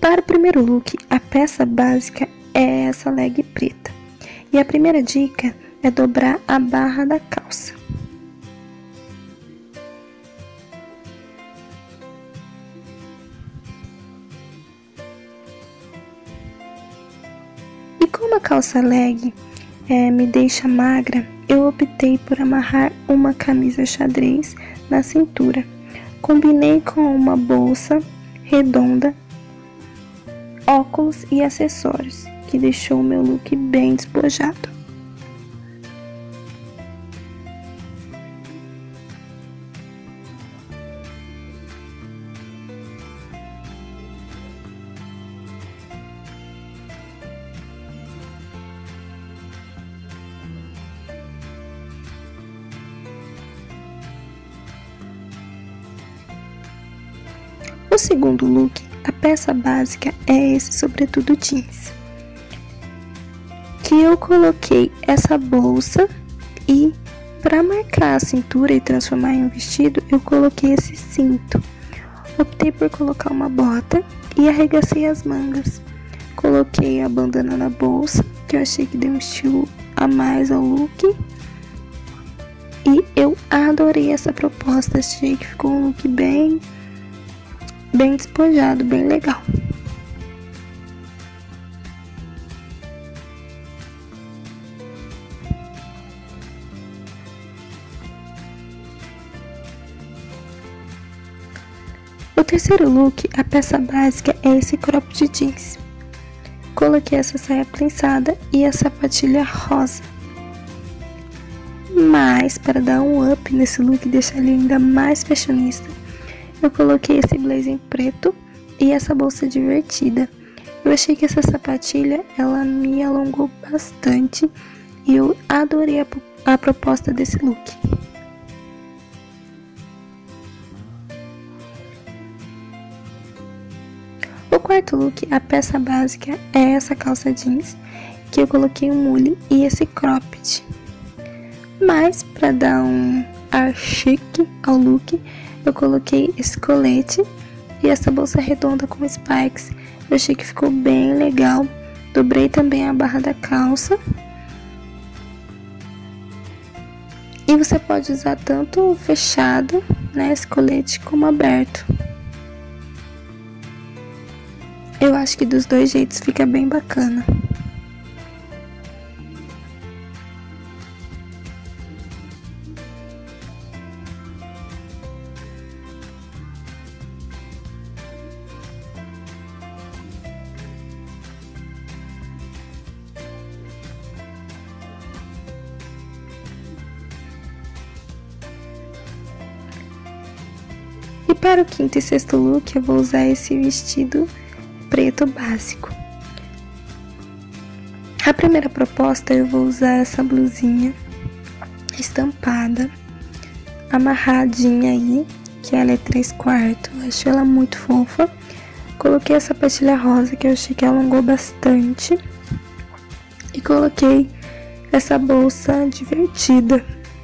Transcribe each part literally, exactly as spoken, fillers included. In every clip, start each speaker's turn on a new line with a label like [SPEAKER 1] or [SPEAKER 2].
[SPEAKER 1] Para o primeiro look, a peça básica é essa leg preta. E a primeira dica é dobrar a barra da calça. E como a calça leg é, me deixa magra, eu optei por amarrar uma camisa xadrez na cintura. Combinei com uma bolsa redonda, óculos e acessórios, que deixou o meu look bem despojado. O segundo look, a peça básica é esse sobretudo jeans, que eu coloquei essa bolsa e para marcar a cintura e transformar em um vestido, eu coloquei esse cinto. Optei por colocar uma bota e arregacei as mangas. Coloquei a bandana na bolsa, que eu achei que deu um estilo a mais ao look. E eu adorei essa proposta, achei que ficou um look bem... bem despojado, bem legal. O terceiro look, a peça básica é esse crop de jeans. Coloquei essa saia prensada e a sapatilha rosa. Mas para dar um up nesse look e deixar ele ainda mais fashionista, eu coloquei esse blazer em preto e essa bolsa divertida. Eu achei que essa sapatilha, ela me alongou bastante e eu adorei a, a proposta desse look. O quarto look, a peça básica é essa calça jeans, que eu coloquei um mule e esse cropped. Mas para dar um ar chique ao look, eu coloquei esse colete e essa bolsa redonda com spikes. Eu achei que ficou bem legal. Dobrei também a barra da calça. E você pode usar tanto fechado, né, esse colete, como aberto. Eu acho que dos dois jeitos fica bem bacana. E para o quinto e sexto look, eu vou usar esse vestido preto básico. A primeira proposta, eu vou usar essa blusinha estampada, amarradinha aí, que ela é três quartos. Eu acho ela muito fofa. Coloquei essa sapatilha rosa, que eu achei que alongou bastante. E coloquei essa bolsa divertida.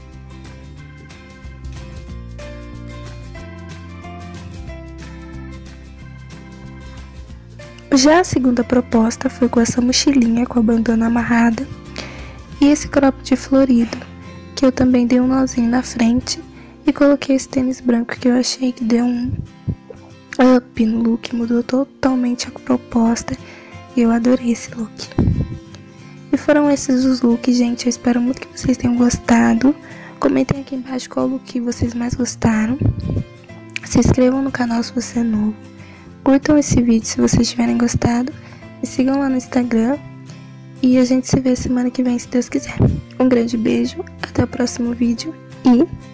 [SPEAKER 1] Já a segunda proposta foi com essa mochilinha com a bandana amarrada e esse cropped florido, que eu também dei um nozinho na frente e coloquei esse tênis branco que eu achei que deu um up no look, mudou totalmente a proposta e eu adorei esse look. E foram esses os looks, gente, eu espero muito que vocês tenham gostado. Comentem aqui embaixo qual look vocês mais gostaram. Se inscrevam no canal se você é novo. Curtam esse vídeo se vocês tiverem gostado. Me sigam lá no Instagram. E a gente se vê semana que vem, se Deus quiser. Um grande beijo, até o próximo vídeo e